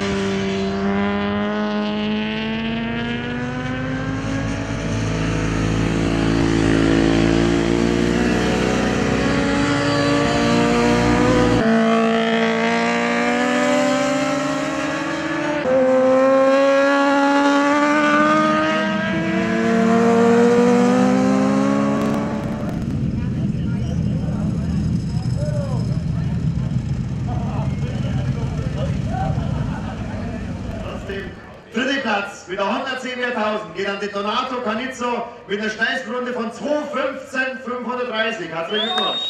Dritter Platz mit der Honda CBR1000 geht an den Donato Canizzo mit einer schnellsten Runde von 2:15,530. Herzlichen Glückwunsch.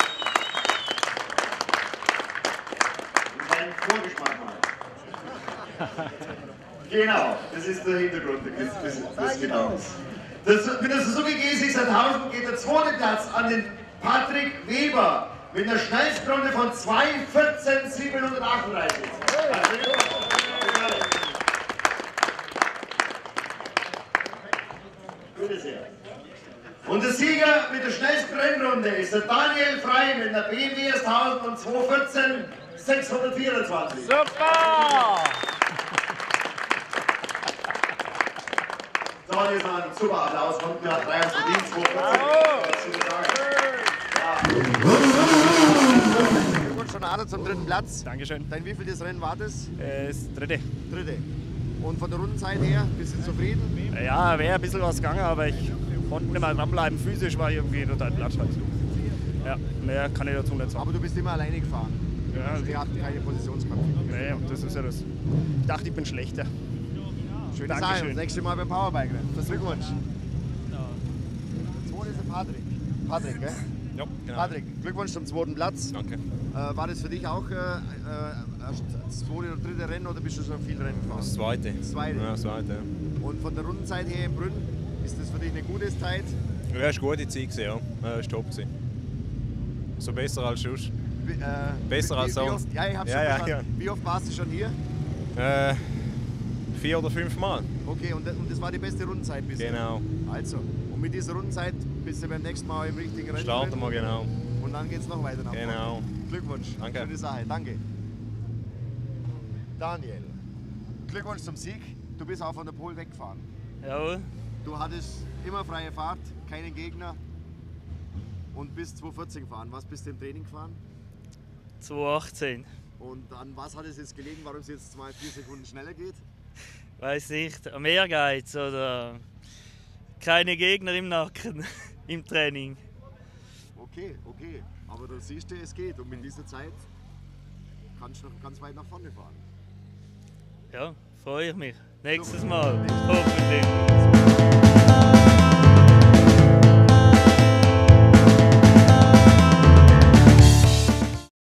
Ein Vorgeschmack mal. Genau, das ist der Hintergrund des Gedankens. Mit der Suzuki G61000 geht der zweite Platz an den Patrick Weber mit einer schnellsten Runde von 2:14,738. Herzlichen Glückwunsch. Bitte sehr. Und der Sieger mit der schnellsten Rennrunde ist der Daniel Frey mit einer BMW S1000 und 2:14,624. Super! So, das ist ein super Applaus. Kommt mir 3 aus dem Dienst. 2:14. Glückwunsch schon Ada zum dritten Platz. Dankeschön. Dein wievieltes Rennen war das? Das dritte. Dritte. Und von der Rundenzeit her, bist du zufrieden? Ja, wäre ein bisschen was gegangen, aber ich konnte nicht mehr dranbleiben. Physisch war ich irgendwie total platt halt. Ja, mehr kann ich dazu nicht sagen. Aber du bist immer alleine gefahren. Ja, Also die hatten keine Positionskämpfe. nee, das ist ja das. Ich dachte, ich bin schlechter. Schöne Dankeschön. Sache. Das nächste Mal beim Powerbike Rennen. Glückwunsch. Der zweite ist der Patrick. Patrick, gell? Ja, genau. Patrick, Glückwunsch zum zweiten Platz. Danke. War das für dich auch das zweite oder dritte Rennen oder bist du schon viel Rennen gefahren? Das zweite. Das zweite. Ja, das zweite. Ja. Und von der Rundenzeit her in Brünn, ist das für dich eine gute Zeit? Ja, ist eine gute Zeit gewesen, ja. Ja, ist top gewesen. So besser als sonst. Besser als sonst. Ja, ich hab's Ja, schon ja, verstanden. ja. Wie oft warst du schon hier? 4 oder 5 Mal. Okay, und das war die beste Rundenzeit bisher? Genau. Also, und mit dieser Rundenzeit bist du beim nächsten Mal im richtigen Rennen. Starten wir, genau. Und dann geht's noch weiter nach vorne. Genau. Glückwunsch. Danke. Schöne Sache. Danke. Daniel, Glückwunsch zum Sieg. Du bist auch von der Pole weggefahren. Jawohl. Du hattest immer freie Fahrt, keinen Gegner und bist 2:14 gefahren. Was bist du im Training gefahren? 2:18. Und an was hat es jetzt gelegen, warum es jetzt mal 4 Sekunden schneller geht? Weiß nicht, am Ehrgeiz oder keine Gegner im Nacken im Training. Okay, okay. Aber du siehst, es geht und mit dieser Zeit kannst du noch ganz weit nach vorne fahren. Ja, freue ich mich. Nächstes Mal. Hoffentlich.